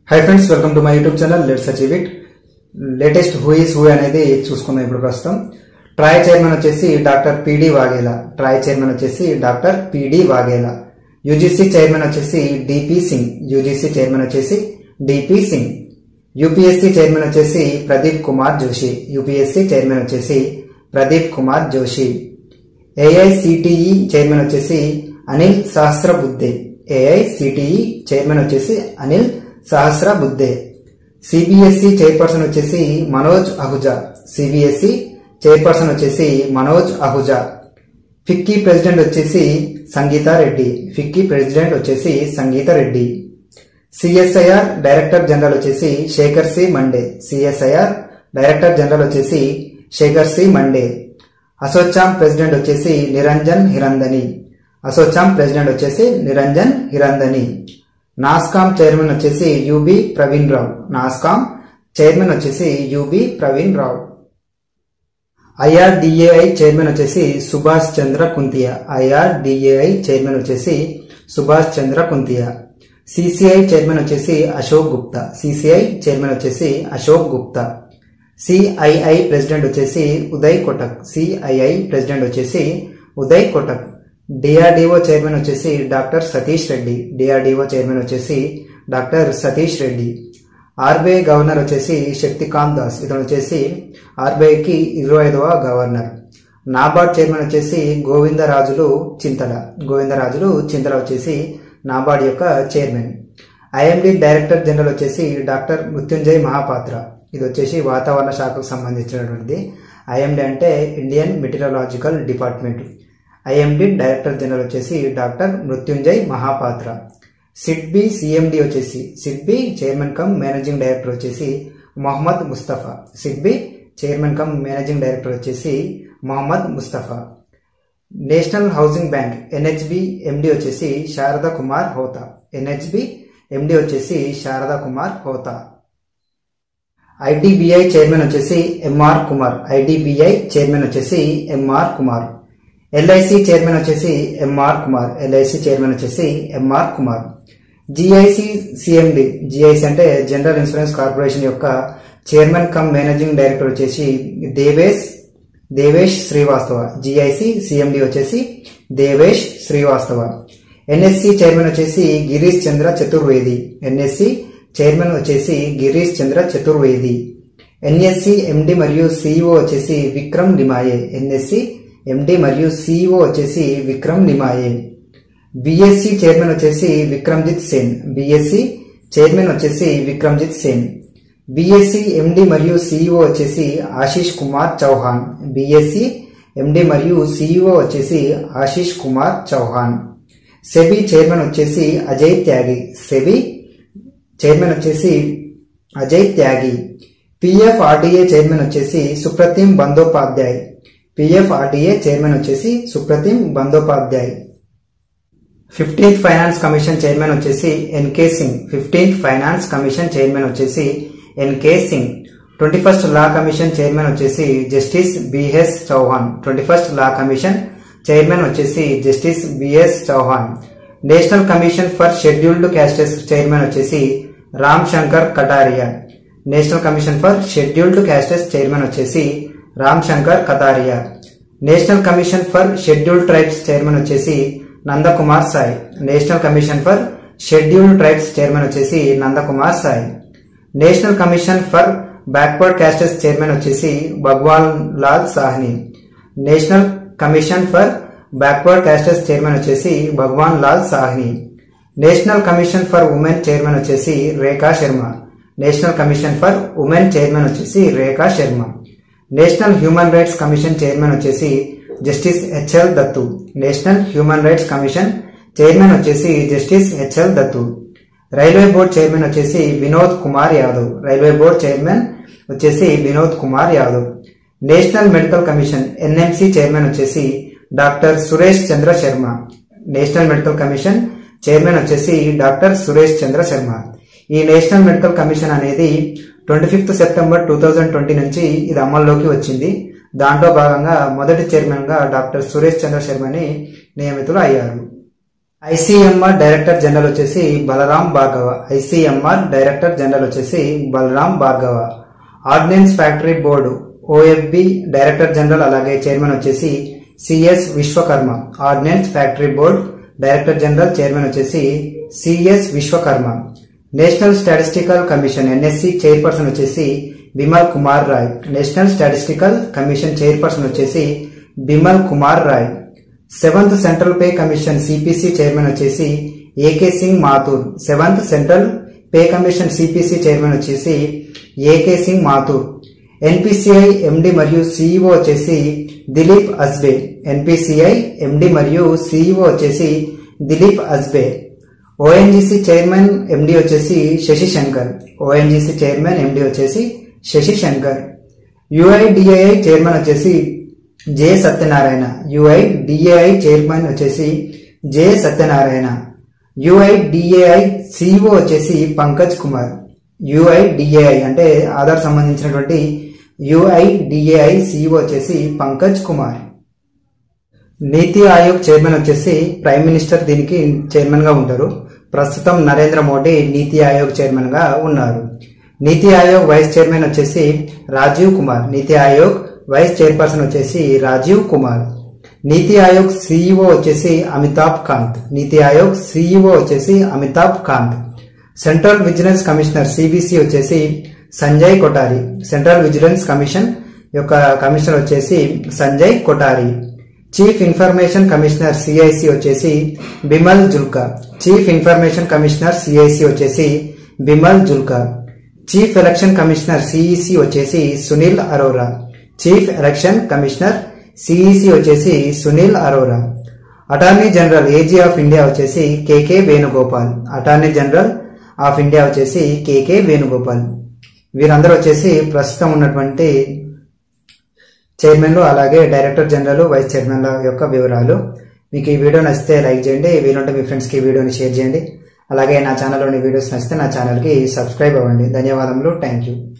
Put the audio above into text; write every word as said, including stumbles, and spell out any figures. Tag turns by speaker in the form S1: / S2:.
S1: Hi friends, welcome to my YouTube channel. Let's achieve it. Latest who is who అనేది చూసుకుందాం ఇప్పుడు ప్రస్తుతం. TRAI chairman వచ్చేసి doctor PD Vaghela. TRAI chairman వచ్చేసి doctor PD Vaghela. UGC chairman వచ్చేసి DP Singh. UGC chairman వచ్చేసి DP Singh. UPSC chairman వచ్చేసి Pradeep Kumar Joshi. UPSC chairman వచ్చేసి ప్రదీప్ కుమార్ జోషి. ఏఐసిటిఈ చైర్మన్ వచ్చేసి అనిల్ సహస్రబుద్ధే. ఏఐసిటిఈ చైర్మన్ వచ్చేసి అనిల్ సహస్రబుద్ధే. సిబిఎస్ఈ చైర్పర్సన్ వచ్చేసి మనోజ్ అహుజా. సిబిఎస్ఈ చైర్పర్సన్ వచ్చేసి మనోజ్ అహుజా. ఫిక్కీ ప్రెసిడెంట్ వచ్చేసి సంగీత రెడ్డి. ఫిక్కీ ప్రెసిడెంట్ వచ్చేసి Sangita Reddy. CSIR director general వచ్చేసి Shekhar C Mande. CSIR director general వచ్చేసి Shekhar C Mande. ASSOCHAM president వచ్చేసి నిరంజన్ హిరందని. అసోచాం ప్రెసిడెంట్ వచ్చేసి నిరంజన్ హిరందని. నాస్కామ్ చైర్మన్ వచ్చేసి U B Praveen Rao. NASSCOM chairman వచ్చేసి U B Praveen Rao. IRDAI chairman వచ్చేసి సుభాష్ చంద్ర కుంతియా. ఐఆర్డిఏఐ చైర్మన్ వచ్చేసి సుభాష్ చంద్ర కుంతియా. సిసిఐ చైర్మన్ వచ్చేసి అశోక్ గుప్తా. సిసిఐ చైర్మన్ వచ్చేసి అశోక్ గుప్తా. సిఐఐ ప్రెసిడెంట్ వచ్చేసి ఉదయ్ కొటక్. సిఐఐ ప్రెసిడెంట్ వచ్చేసి ఉదయ్ కొటక్. డిఆర్డిఓ చైర్మన్ వచ్చేసి doctor Satheesh Reddy. DRDO chairman వచ్చేసి doctor Satheesh Reddy. RBI governor వచ్చేసి శక్తికాంత్ దాస్. ఇతను వచ్చేసి ఆర్బీఐకి ఇరవై ఐదవ గవర్నర్. నాబార్డ్ చైర్మన్ వచ్చేసి గోవిందరాజులు చింతల. గోవిందరాజులు చింతల వచ్చేసి నాబార్డ్ యొక్క చైర్మన్. ఐఎండి డైరెక్టర్ జనరల్ వచ్చేసి డాక్టర్ మృత్యుంజయ్ మహాపాత్ర. ఇది వచ్చేసి వాతావరణ శాఖకు సంబంధించినటువంటిది. ఐఎండి అంటే Indian meteorological department. IMD director general వచ్చేసి doctor Mrutyunjay Mohapatra. SIDBI CMD వచ్చేసి SIDBI chairman cum managing director వచ్చేసి Mohammad Mustafa. SIDBI chairman cum managing director వచ్చేసి Mohammad Mustafa. National housing bank NHB MD వచ్చేసి శారదా కుమార్ హోతా. ఎన్హెచ్బి ఎండి వచ్చేసి శారదా కుమార్ హోతా. ఐడిబిఐ చైర్మన్ వచ్చేసి ఎంఆర్ కుమార్. ఐడిబిఐ చైర్మన్ వచ్చేసి M R Kumar. LIC chairman వచ్చేసి M R Kumar. LIC chairman వచ్చేసి M R Kumar. GIC CMD. GIC అంటే general insurance corporation యొక్క చైర్మన్ కమ్ మేనేజింగ్ డైరెక్టర్ వచ్చేసి దేవేష్ దేవేష్ శ్రీవాస్తవ. జిఐసి సిఎండి వచ్చేసి దేవేష్ శ్రీవాస్తవ. ఎన్ఎస్సి చైర్మన్ వచ్చేసి గిరీష్ చంద్ర చతుర్వేది. ఎన్ఎస్సి చైర్మన్ వచ్చేసి గిరీష్ చంద్ర చతుర్వేది. ఎన్ఎస్సి ఎండి మరియు సిఇఓ వచ్చేసి విక్రమ్ నిమాయే. ఎన్ఎస్సి ఎండి మరియు సిఇఓ వచ్చేసి విక్రమ్ నిమాయే. బిఎస్సి చైర్మన్ వచ్చేసి విక్రమ్జిత్ సేన్. బిఎస్సి చైర్మన్ వచ్చేసి విక్రమ్జిత్ సేన్. బిఎస్సి ఎండి మరియు సిఇఓ వచ్చేసి ఆశీష్ కుమార్ చౌహాన్. బిఎస్సి ఎండి మరియు సిఇఓ వచ్చేసి ఆశీష్ కుమార్ చౌహాన్. సెబీ చైర్మన్ వచ్చేసి అజయ్ త్యాగి. సెబీ చైర్మన్ వచ్చేసి అజయ్ త్యాగి. పిఎఫ్ఆర్డిఏ చైర్మన్ వచ్చేసి సుప్రతిం బందోపాధ్యాయ్. పిఎఫ్ఆర్డిఏ చైర్మన్ వచ్చేసి Supratim Bandyopadhyay. Fifteenth finance commission chairman వచ్చేసి N K Singh. Fifteenth finance commission chairman వచ్చేసి N K Singh. Twenty first law commission chairman వచ్చేసి justice B S Chauhan. Twenty first law commission chairman వచ్చేసి justice B S Chauhan. National commission for scheduled castes chairman వచ్చేసి Ram Shankar Katheria. National commission for scheduled castes chairman వచ్చేసి Ram Shankar Katheria. National commission for scheduled tribes chairman వచ్చేసి Nandkumar Sai. National commission for scheduled tribes chairman వచ్చేసి Nandkumar Sai. National commission for backward castes chairman వచ్చేసి Bhagwan Lal Sahni. National commission for backward castes chairman వచ్చేసి Bhagwan Lal Sahni. National commission for women chairman వచ్చేసి Rekha Sharma. National commission for women chairman వచ్చేసి Rekha Sharma. National human rights commission chairman వచ్చేసి justice H L Dattu. National human rights commission chairman వచ్చేసి justice H L Dattu. Railway board chairman వచ్చేసి Vinod Kumar Yadav. Railway board chairman వచ్చేసి Vinod Kumar Yadav. National medical commission NMC chairman వచ్చేసి doctor Suresh Chandra Sharma. National medical commission chairman వచ్చేసి doctor Suresh Chandra Sharma. ఈ national medical commission అనేది twenty fifth September two thousand twenty నుంచి ఇది అమల్లోకి వచ్చింది. దాంట్లో భాగంగా మొదటి చైర్మన్ గా డాక్టర్ సురేష్ చంద్ర శర్మని నియమితులు అయ్యారు. ఐసీఎంఆర్ డైరెక్టర్ జనరల్ వచ్చేసి Balram Bhargava. ICMR director general వచ్చేసి Balram Bhargava. Ordnance factory board OFB director general అలాగే చైర్మన్ వచ్చేసి C S Vishwakarma. Ordnance factory board director general chairman వచ్చేసి C S Vishwakarma. National statistical commission NSC chairperson వచ్చేసి Bimal Kumar Roy. National statistical commission chairperson వచ్చేసి Bimal Kumar Roy. Seventh central pay commission CPC chairman వచ్చేసి A K Singh Mathur. Seventh central pay commission CPC chairman వచ్చేసి A K Singh Mathur. NPCI ఎండి మరియు CEO వచ్చేసి Dilip అస్బే. NPCI ఎండి మరియు CEO వచ్చేసి Dilip Asbe. ONGC chairman MD వచ్చేసి Shashi Shankar. ONGC chairman MD వచ్చేసి శశి శంకర్. యుఐడిఏఐ చైర్మన్ వచ్చేసి జె సత్యనారాయణ. యుఐడిఏఐ చైర్మన్ వచ్చేసి జె సత్యనారాయణ. యుఐడిఏఐ సిఇఓ వచ్చేసి పంకజ్ కుమార్. యుఐడిఏఐ అంటే ఆధార్ సంబంధించినటువంటి యుఐడిఏఐ సిఇఓ వచ్చేసి పంకజ్ కుమార్. నీతి ఆయోగ్ చైర్మన్ వచ్చేసి ప్రైమ్ మినిస్టర్ దీనికి చైర్మన్ గా ఉంటారు. ప్రస్తుతం నరేంద్ర మోడీ నీతి ఆయోగ్ చైర్మన్ గా ఉన్నారు. నీతి ఆయోగ్ వైస్ చైర్మన్ వచ్చేసి రాజీవ్ కుమార్. నీతి ఆయోగ్ వైస్ చైర్పర్సన్ వచ్చేసి రాజీవ్ కుమార్. నీతి ఆయోగ్ సిఇఓ వచ్చేసి అమితాబ్ కాంత్. నీతి ఆయోగ్ సిఇఓ వచ్చేసి Amitabh Kant. Central vigilance commissioner CVC వచ్చేసి Sanjay Kothari. Central vigilance commission యొక్క కమిషనర్ వచ్చేసి Sanjay Kothari. Chief information commissioner CIC వచ్చేసి Bimal Julka. Chief information commissioner CIC వచ్చేసి Bimal Julka. Chief election commissioner CEC వచ్చేసి Sunil Arora. Chief election commissioner CEC వచ్చేసి Sunil Arora. Attorney general AG of India వచ్చేసి K K Venugopal. Attorney general of India వచ్చేసి K K Venugopal. వీరందరూ వచ్చేసి ప్రస్తుతం ఉన్నటువంటి చైర్మన్లు అలాగే డైరెక్టర్ జనరల్ వైస్ చైర్మన్ల యొక్క వివరాలు. మీకు ఈ వీడియో నచ్చితే లైక్ చేయండి. వీలుంటే మీ ఫ్రెండ్స్కి ఈ వీడియోని షేర్ చేయండి. అలాగే నా ఛానల్లోని వీడియోస్ నచ్చితే నా ఛానల్కి సబ్స్క్రైబ్ అవ్వండి. ధన్యవాదములు. Thank you.